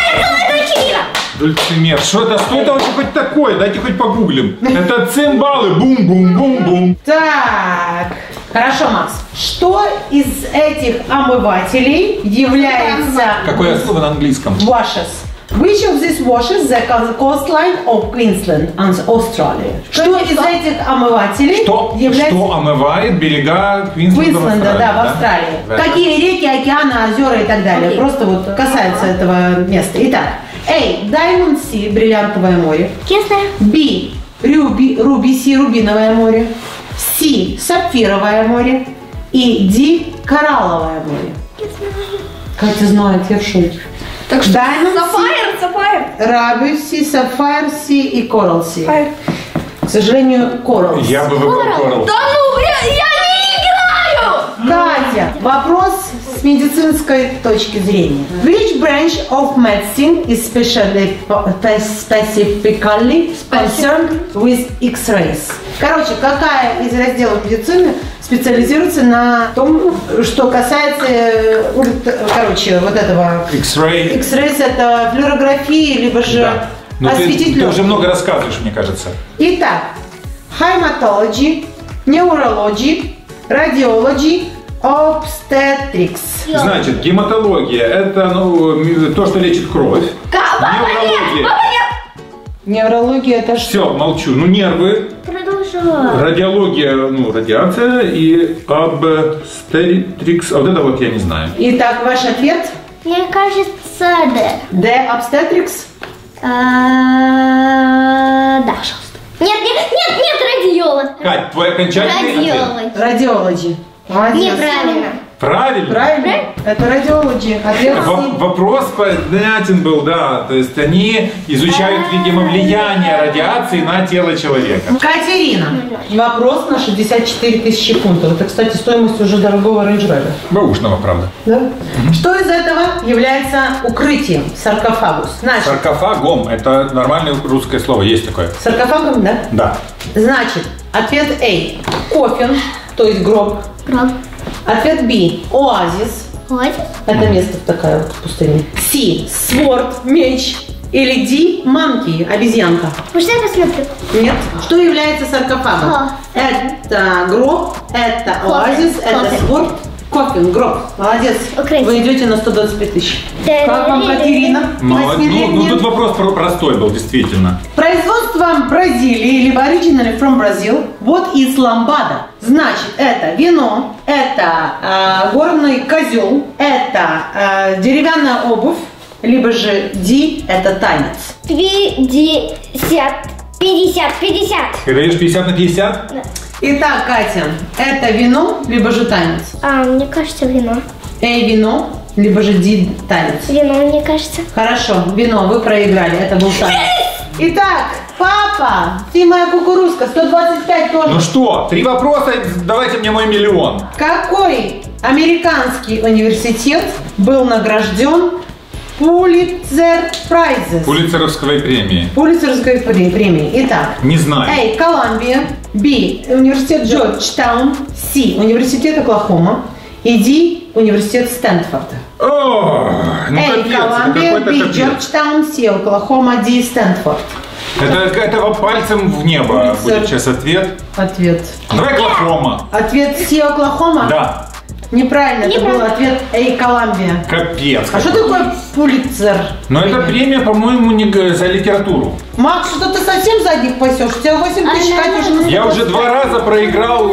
Дульцимер. Что это? Что это вообще хоть такое? Дайте хоть погуглим. Это цимбалы. Бум-бум-бум-бум. Так, хорошо, Макс. Что из этих омывателей является Какое слово на английском? washes? Which of these washes the coastline of Queensland and Australia? Что из этих омывателей Что, является что омывает берега Квинсленда, Квинсленда, да, в Австралии? Да. Какие реки, океаны, озера и так далее? Окей. Просто вот касается этого места. Итак, A. Diamond Sea, бриллиантовое море. Я знаю. B. Ruby, Ruby Sea, рубиновое море. C. Сапфировое море. И D. Коралловое море. Я знаю. Катя знает, я в шоке. Так что Diamond Сафайр, Сафайр. Ruby Sea, Sapphire Sea и Coral Sea. Сафайр. К сожалению, Coral Sea. Я бы выбрал Coral. Да ну, я, я не играю! Катя, вопрос с медицинской точки зрения. Which branch of medicine is specially, specifically concerned with X-rays? Короче, какая из разделов медицины специализируется на том, что касается, короче, вот этого... X-ray. X-rays это флюорографии, либо же Да. Но ты, осветить ты легкие. уже много рассказываешь, мне кажется. Итак, hematology, neurology, radiology, obstetrics. Значит, гематология – это ну, м- то, что лечит кровь. Неврология. Неврология это что? Все, молчу. Ну, нервы. Продолжай. Радиология, ну, радиация и обстерикс. А вот это вот я не знаю. Итак, ваш ответ? Мне кажется, да. D. Obstetrics? А, Да, пожалуйста. Нет, нет, нет, нет, радиолог. Кать, твой окончательный ответ? Радиолог. Радиологи. Молодец. Неправильно. Правильно? Правильно? Это радиологи. Ответ Во- C. Вопрос понятен был, да. То есть они изучают, видимо, влияние радиации на тело человека. Катерина. Вопрос на шестьдесят четыре тысячи фунтов. Это, кстати, стоимость уже дорогого Range Rover. Бэушного, правда. Да? Что из этого является укрытием? Саркофагус. Значит, Саркофагом – это нормальное русское слово, есть такое. саркофагом, да? Да. Значит, ответ А. Кофин, то есть гроб. Гроб. Ответ Б. Оазис. Вот. Это место такая вот пустыня. С. Сворд, меч. Или Д. Манки, обезьянка. Можно я посмотрю? Нет. Что является саркофагом? О. Это гроб, это Кофин, оазис, это кофин. сворд. Кофин, гроб. Молодец. Укрытие. Вы идете на сто двадцать пять тысяч. Да. Как вам, Катерина? Ну, ну, Восьмилетняя? ну, тут вопрос про- простой был, действительно. Производство Бразилии, либо originally from Brazil, вот из ламбада. Значит, это вино, это э, горный козел, это э, деревянная обувь, либо же Ди, это танец. Пятьдесят. Пятьдесят. Пятьдесят. Ты даешь пятьдесят на пятьдесят? Итак, Катя, это вино, либо же танец. А, мне кажется, вино. Эй, вино, либо же Ди, танец. Вино, мне кажется. Хорошо, вино, вы проиграли, это был танец. Итак, папа, ты моя кукурузка, сто двадцать пять тоже. Ну что, три вопроса, давайте мне мой миллион. Какой американский университет был награжден Пулитцер Прайзес? Пулитцеровской премии. Пулитцеровской пре- премии. Итак, Не знаю. А. Колумбия, Б. Университет Джорджтаун, С. Университет Оклахома и Д. Университет Стэнфорда. О, ну А. капец, это Колумбия, какой-то Б. капец. Джорджтаун, С. Оклахома, Д. Стэнфорд. Это, это пальцем в небо Пулитцер. будет сейчас ответ. Ответ. Давай Оклахома. Ответ С. Оклахома? Да. Неправильно, это был Неправильно. ответ А. Колумбия. Капец. А что такое Пулитцер? Но это премия, по-моему, не г- за литературу. Макс, что ты совсем задних пасешь? У тебя восемь тысяч, Катя уже на Я уже два раза проиграл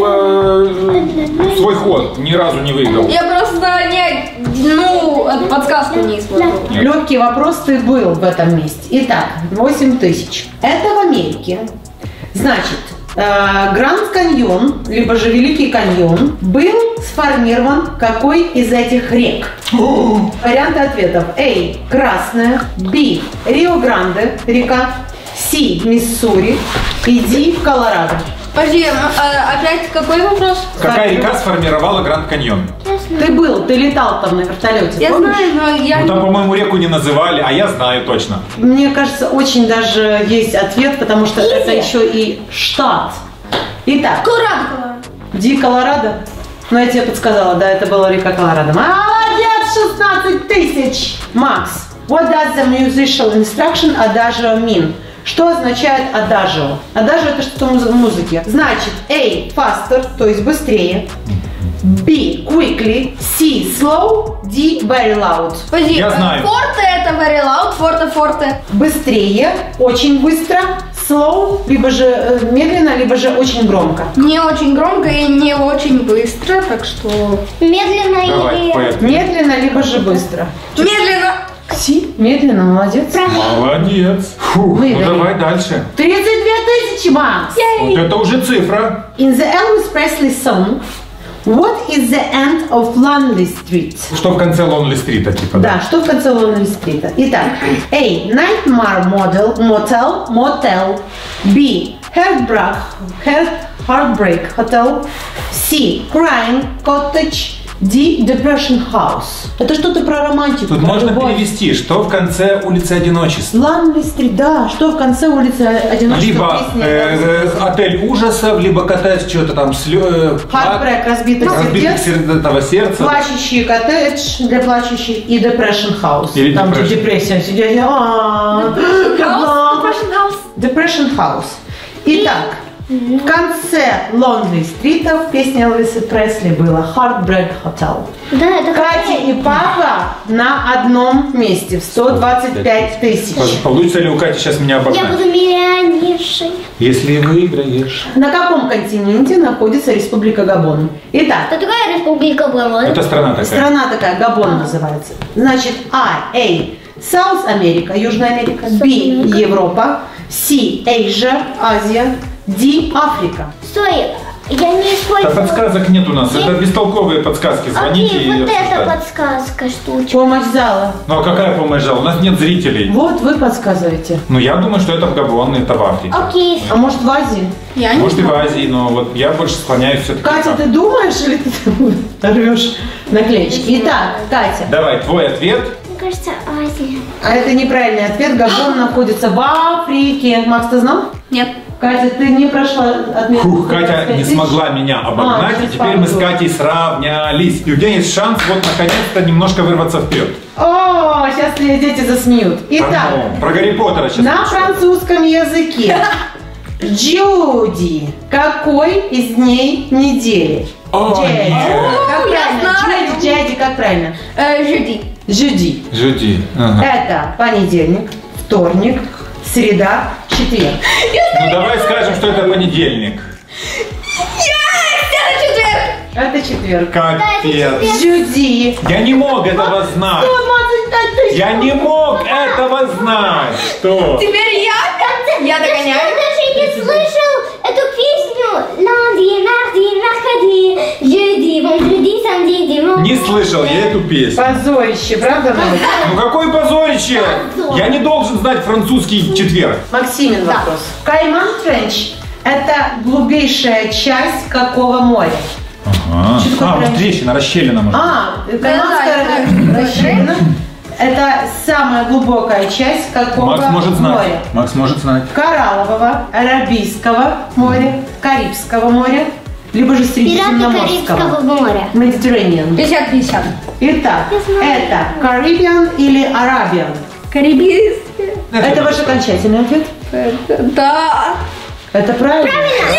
э, свой ход, ни разу не выиграл. Я просто не, ну, подсказку не смотрю. Легкий вопрос ты был в этом месте. Итак, восемь тысяч. Это в Америке. Значит, э, Гранд Каньон, либо же Великий каньон, был сформирован какой из этих рек? Варианты ответов. А. Красная. Б. Рио-Гранде река. С. Миссури. И Д. Колорадо. Подожди, а, опять какой вопрос? Какая река сформировала Гранд Каньон? Ты был, ты летал там на вертолете, Я помнишь? знаю, но я... Ну там, по-моему, реку не называли, а я знаю точно. Мне кажется, очень даже есть ответ, потому что это еще и штат. Итак, Куранка. Ди Колорадо. Ну, я тебе подсказала, да, это была река Колорадо. Молодец, шестнадцать тысяч! Макс, what does the musical instruction adagio mean? Что означает adagio? Adagio это что-то в музыке. Значит, A, faster, то есть быстрее. B, quickly. C, slow. D, very loud. Подожди, Я э, знаю. Форте это very loud, форте, форте. Быстрее, очень быстро, slow, либо же э, медленно, либо же очень громко. Не очень громко и не очень быстро, так что... Медленно Давай, или... поэтому. Медленно, либо же быстро. Медленно. Си, медленно, молодец. Молодец. Фу, ну давай дальше. тридцать две тысячи, Макс. Вот это уже цифра. In the Elvis Presley song, what is the end of Lonely Street? Что в конце Lonely Street, типа, да? Да, что в конце Lonely Street. Итак, A. Nightmare Model, Motel, Motel. B. Heartbreak, Heartbreak Hotel. C. Crying Cottage. D. Depression House. Это что-то про романтику. Тут про можно любовь. перевести, что в конце улицы Одиночества. Lonely Street, да, что в конце улицы Одиночества. Либо э, э, отель ужасов, либо коттедж, что-то там слё... Heartbreak, разбитых разбитых сердец. сердца. Плачущий коттедж для плачущих и Depression House. Или там, где depression. депрессия сидят. Depression House. Depression House. Итак, в конце Lonely Street в песне Элвиса Пресли было Heartbreak Hotel. Да, это Катя и папа на одном месте в сто двадцать пять тысяч. Получится ли у Кати сейчас меня Я обогнать? буду миллионершей. Если выиграешь. На каком континенте находится Республика Габон? Итак, Что такое Республика Габон? Это страна такая. страна такая, Габон называется. Значит, А, A, South Америка, Южная Америка. B, Европа. C, Asia, Азия. D, Африка. Стой, я не Да использую. подсказок нет у нас. Это бестолковые подсказки. Звоните Окей, и вот это обсуждайте. подсказка, штучка. Помощь зала. Ну а какая помощь зала? У нас нет зрителей. Вот вы подсказываете. Ну я думаю, что это в Габон, это в Африке. Окей. А может в Азии? Я не Может и в Азии, но вот я больше склоняюсь все-таки. Катя, ты думаешь или ты рвешь наклеечки? Итак, Катя. Давай, твой ответ. Мне кажется, Азия. А это неправильный ответ. Габон находится в Африке. Макс, ты знал? Нет. Катя, ты не прошла отметку. Фух, Катя не смогла меня обогнать, А, и теперь мы с Катей сравнялись. И у тебя есть шанс вот наконец-то немножко вырваться вперед. О, сейчас дети засмеют. Итак, Ну, про Гарри Поттера сейчас. на французском языке Джуди. Какой из дней недели? О, Джеди. нет. Как я правильно? знаю. Джуди, Джеди, как правильно? Э, Жюди. Жуди. Жуди. Ага. Это понедельник, вторник, среда, четверг. Ну давай скажем, что это понедельник. Это четверг. Это четверг. Капец. Жуди. Я не мог этого знать. сто двадцать пять тысяч. Я не мог этого знать. Что? Теперь я. Я Ты догоняю. даже не слышал эту песню? Lundi, mardi, mercredi, jeudi, vendredi, samedi, dimanche. Не слышал я эту песню. Позорище, правда, Володь? Ну какое позорище! Позор. Я не должен знать французский четверг. Максимин вопрос. Кайман Френч – это глубейшая часть какого моря? Ага. Что такое А, вот прям? трещина, расщелина может. А, Кайманская да, расщелина – это самая глубокая часть какого Макс может знать. моря? Макс может знать. Кораллового, Аравийского моря, Карибского моря, либо же Пираты Средиземноморского. Карибского моря. Mediterranean. пятьдесят пятьдесят. Итак, Я знаю. это Caribbean или Arabian? Карибийский. Это ваш окончательный ответ? Да. Это правильно?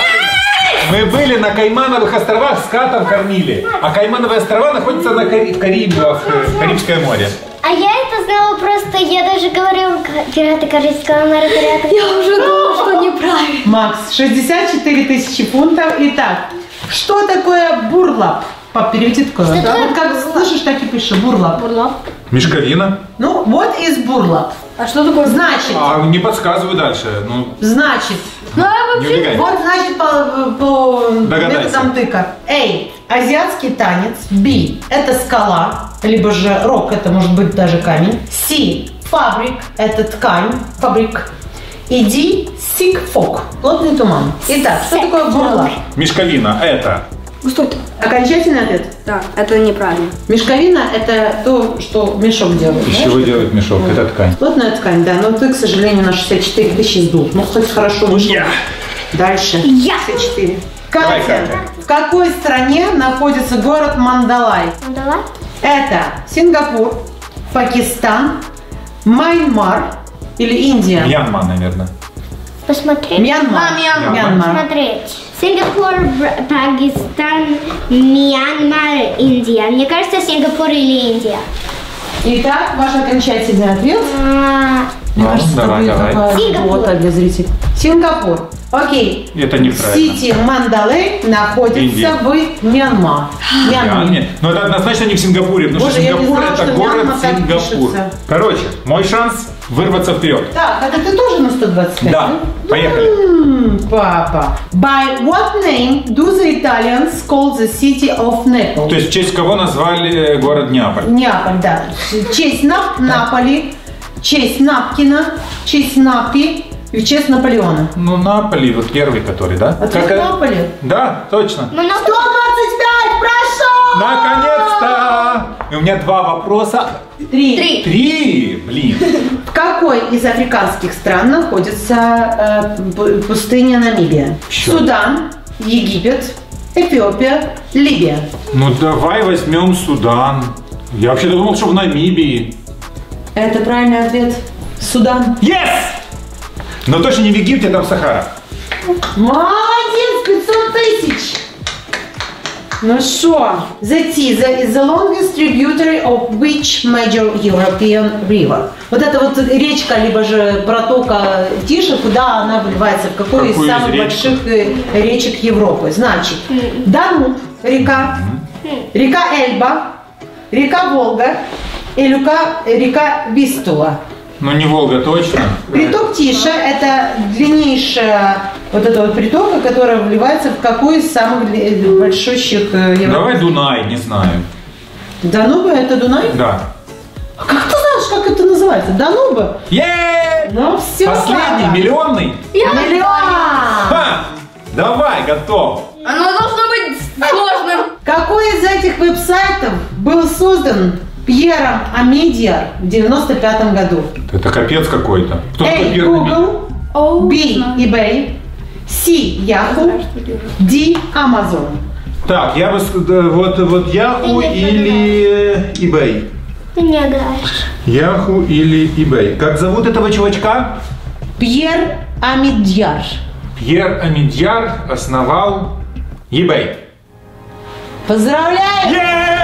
Мы были на Каймановых островах, с катом кормили. А Каймановые острова находятся на Кари- в Карибах, э, Карибское море. А я это знала просто, я даже говорила к- пираты Карибского моря, пираты. Я уже думала, что неправильно. Макс, шестьдесят четыре тысячи фунтов. Итак, что такое бурлап? Пап, переведи такое. Что Да, такое вот как бурлап? слышишь, так и пиши. Бурлап. Мешковина. Ну, вот из бурлап. А что такое? Значит, А не подсказываю дальше. Ну, значит, Ну, а не вообще... убегай. вот значит по, по Догадайся. методам тыка. А. Азиатский танец. Б. Это скала. Либо же рок, это может быть даже камень. С. Фабрик. Это ткань. Фабрик. И Д. Сикфок. Плотный туман. Итак, что такое бурлап? Мешковина это. Что это? Окончательный ответ. Да, это неправильно. Мешковина – это то, что мешок делает. Из знаешь? чего делает мешок? Это ткань. Плотная ткань, да, но ты, к сожалению, на шестьдесят четыре тысячи сдул. Ну, хоть хорошо вышло. Дальше. Я. шестьдесят четыре. Давай, Катя, Катя. в какой стране находится город Мандалай? Ну давай. Это Сингапур, Пакистан, Мьянмар или Индия? Мьянма, наверное. Посмотри. Мьянмар. А, Мьянмар. Мьянмар. Смотреть. Сингапур, Бр- Пакистан, Мьянмар, Индия. Мне кажется, Сингапур или Индия. Итак, ваш окончательный ответ. А, Мне Ну, кажется, давай, это будет давай. такая Сингапур. работа для зрителей. Сингапур. Окей. Это неправильно. Сити Мандалей находится Индия. в Мьянма. Мьянме. Но это однозначно не в Сингапуре, потому Боже, что я не Сингапур знала, это что город Мьянма так Сингапур. пишется. Короче, мой шанс вырваться вперед. Так, это ты тоже на сто двадцать пять? Да, поехали. М, Папа. By what name do the Italians call the city of Naples? То есть в честь кого назвали город Неаполь? Неаполь, да. В честь Нап Наполи, в честь Напкина, в честь Напи и в честь Наполеона. Ну, Наполи, вот первый, который, да? Ответ Как- Наполи. Да, точно. Ну, ну, сто двадцать пять, прошу! Наконец-то! И у меня два вопроса. Три. Три. Три, блин. В какой из африканских стран находится э, пу- пустыня Намибия? Чёрт. Судан, Египет, Эфиопия, Ливия. Ну, давай возьмем Судан. Я вообще думал, что в Намибии. Это правильный ответ. Судан. Yes! Но точно не в Египте, там Сахара. Молодец, пятьсот тысяч. Ну что, the Tiza is the longest tributary of which major European river? Вот эта вот речка, либо же протока Тиша, куда она вливается, в какую, Какую из из самых речек? больших э, речек Европы? Значит, Дануб, река, река Эльба, река Волга и река, река Вистула. Ну, не Волга, точно. Приток Тиша – это длиннейшая вот эта вот притока, которая вливается в какую из самых дли- большущих э, Европы. Давай Дунай, не знаю. Дануба – это Дунай? Да. А как ты знаешь, как это называется? Дануба? Е! Ну все, Последний, папа. миллионный. Миллион! Ха! Давай, готов. Оно должно быть сложным. Какой из этих веб-сайтов был создан Пьером Амедиар в девяносто пятом году? Это капец какой-то. Кто такой A. первый? Google, B. eBay, C. Yahoo, D. Amazon. Так, я бы с- да, вот, вот Yahoo или eBay. ты не играешь. Yahoo или eBay. Как зовут этого чувачка? Пьер Амедиар. Пьер Амедьяр основал eBay. Поздравляю!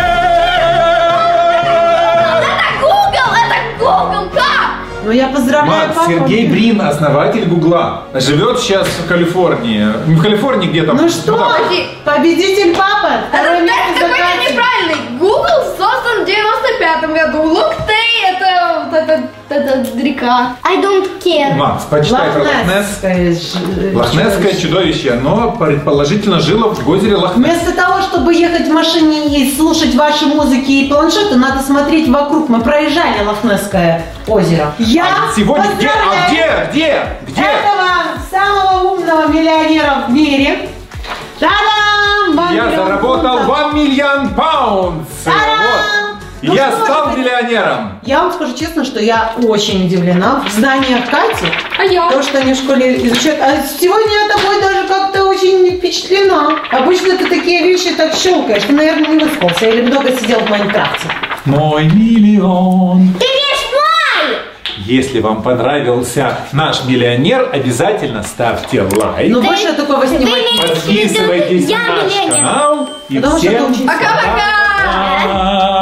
Это Google, это Google, как? Ну я поздравляю Макс, папу. Сергей Брин, основатель Гугла, живет сейчас в Калифорнии. Не в Калифорнии, где там? Ну что, так. победитель папа. Второе Это место тест за какой-то Катей. неправильный. Google создан в девяносто пятом году. Лук-Тей это вот эта, это река. I don't care. Макс, почитай про Лохнесс. Лохнесское ж- Лохнесское чудовище. чудовище, оно предположительно жило в озере Лохнесс. Вместо того, чтобы ехать в машине и слушать ваши музыки и планшеты, надо смотреть вокруг. Мы проезжали Лохнесское озеро. Я А сегодня где? А поздравляю где? Где? Где? этого самого умного миллионера в мире. Та-дам! One Я million заработал фунтов. один миллион паунд. Та-дам! Вот. Ну Я что стал теперь? миллионером. Я вам скажу честно, что я очень удивлена в знаниях Кати. А я? То, что они в школе изучают. А сегодня я тобой даже как-то очень впечатлена. Обычно ты такие вещи так щелкаешь. Ты, наверное, не выспался или много сидел в Майнкрафте. Мой миллион. Ты лишь мой! Если вам понравился наш миллионер, обязательно ставьте лайк. Ну, больше я такого Ты снимать. имеешь в виду, Подписывайтесь я на наш миллионер. канал. И Потому что всем ты очень Пока-пока! пока!